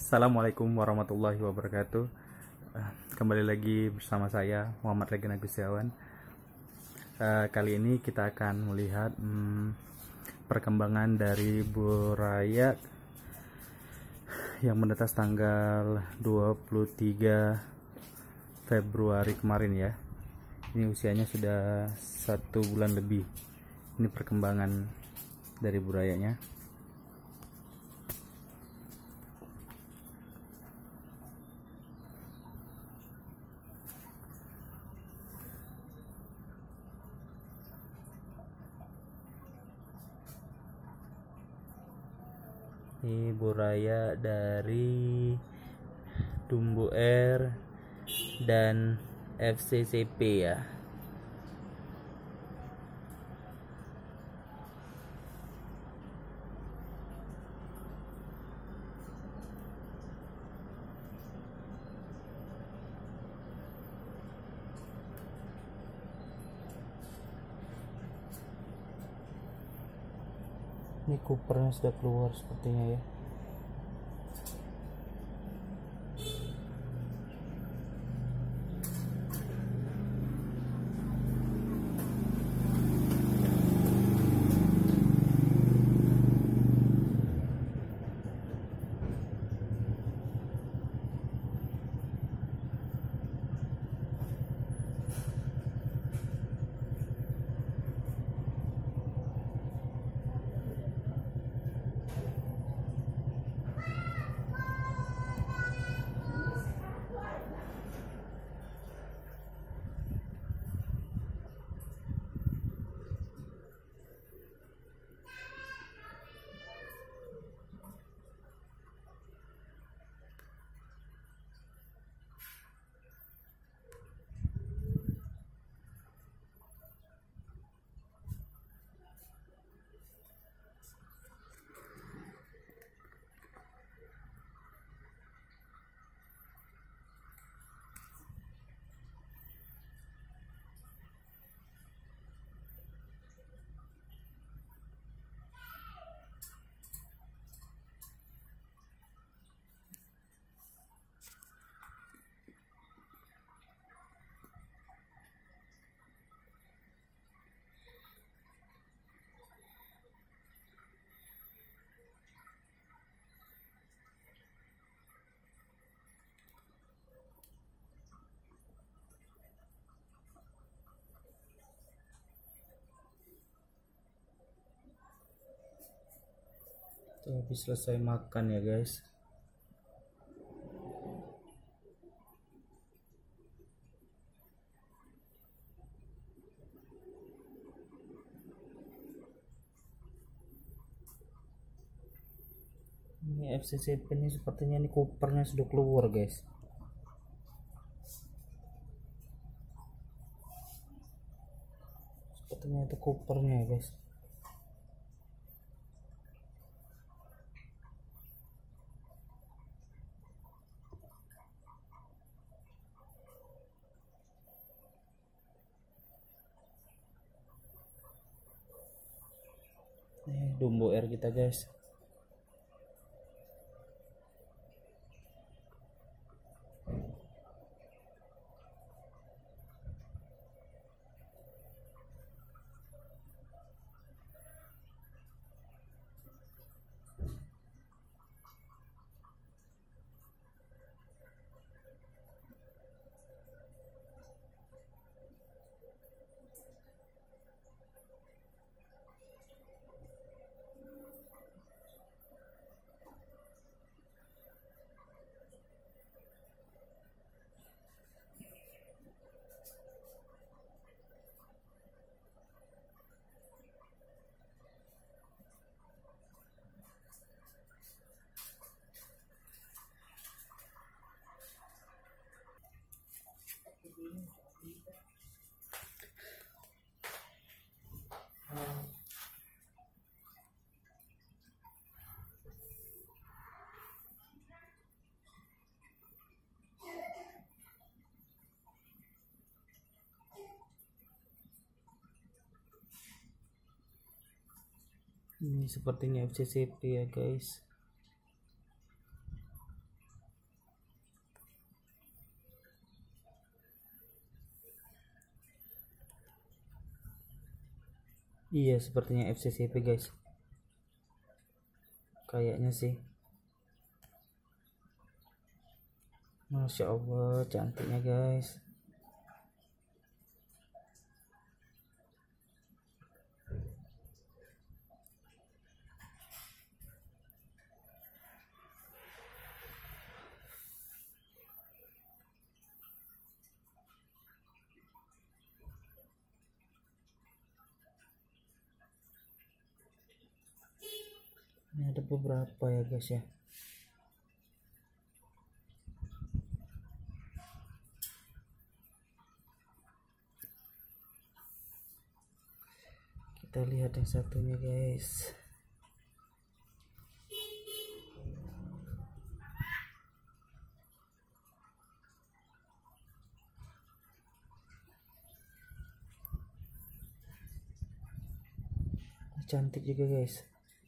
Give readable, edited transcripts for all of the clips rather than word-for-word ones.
Assalamualaikum warahmatullahi wabarakatuh. Kembali lagi bersama saya Muhammad Regina Gustiawan. Kali ini kita akan melihat perkembangan dari Buraya yang menetas tanggal 23 Februari kemarin ya. Ini usianya sudah 1 bulan lebih. Ini perkembangan dari burayanya. Ini buraya dari Dumbo Air dan FCCP ya. Ini Coopernya sudah keluar sepertinya ya. Habis selesai makan ya guys. Ini FCCP ini sepertinya ini Coopernya sudah keluar guys. Sepertinya itu Coopernya ya guys. Dumbo Air kita guys. Ini sepertinya FCCP ya guys. Iya, sepertinya FCCP guys. Kayaknya sih. Masya Allah, cantiknya guys. Ini ada beberapa ya guys ya. Kita lihat yang satunya guys. Cantik juga guys.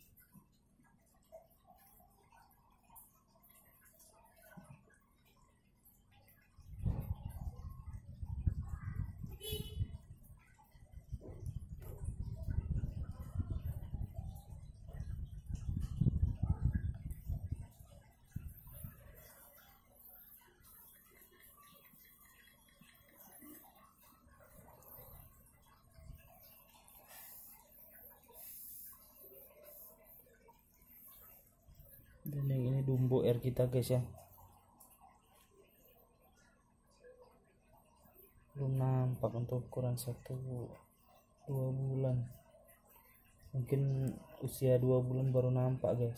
Dan yang ini Dumbo R kita guys ya. Belum nampak untuk ukuran 1-2 bulan. Mungkin usia 2 bulan baru nampak guys.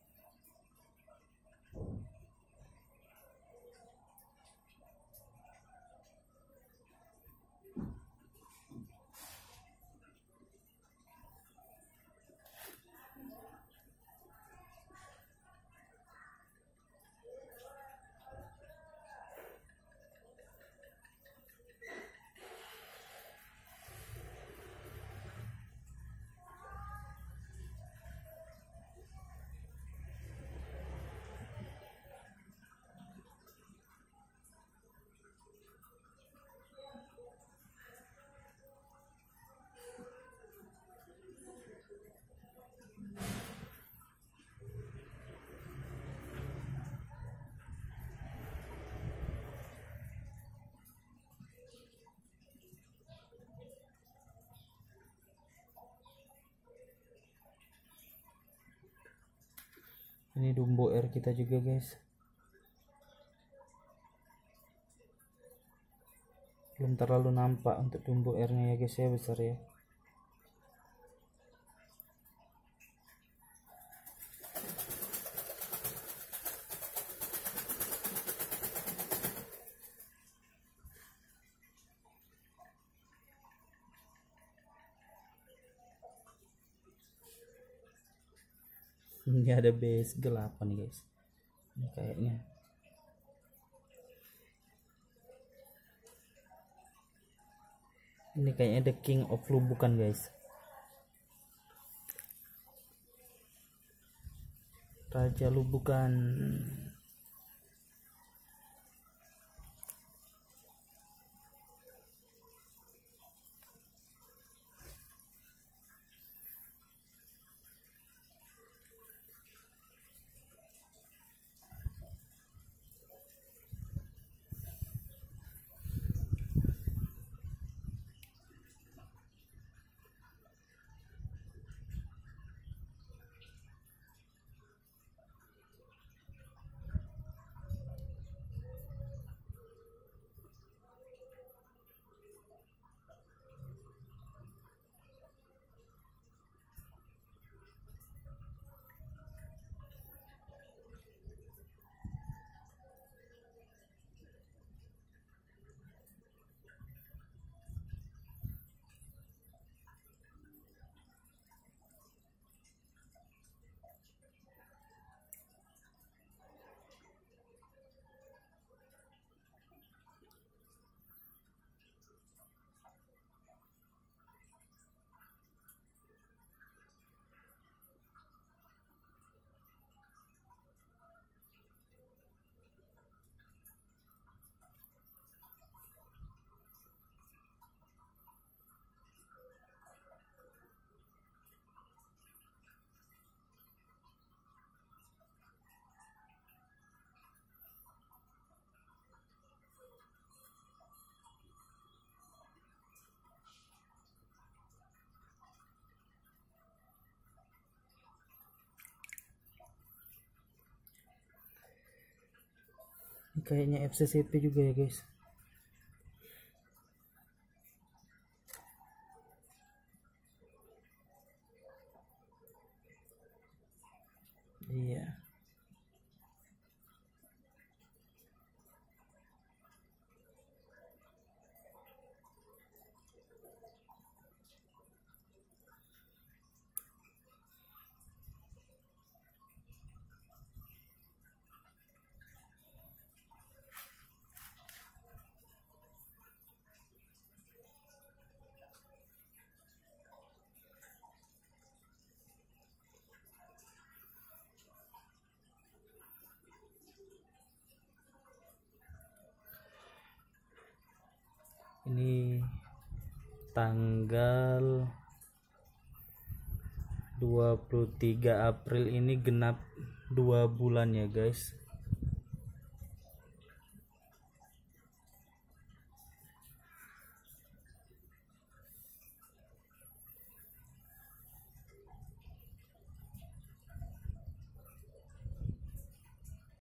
Ini Dumbo R kita juga guys. Belum terlalu nampak untuk Dumbo R nya ya guys ya, besar ya. Ini ada base gelap nih guys. Ini kayaknya. Ini kayaknya The King of Lubukan guys. Raja Lubukan. Ini kayaknya FCCP juga ya guys. Iya. Ini tanggal 23 April, ini genap 2 bulan ya guys.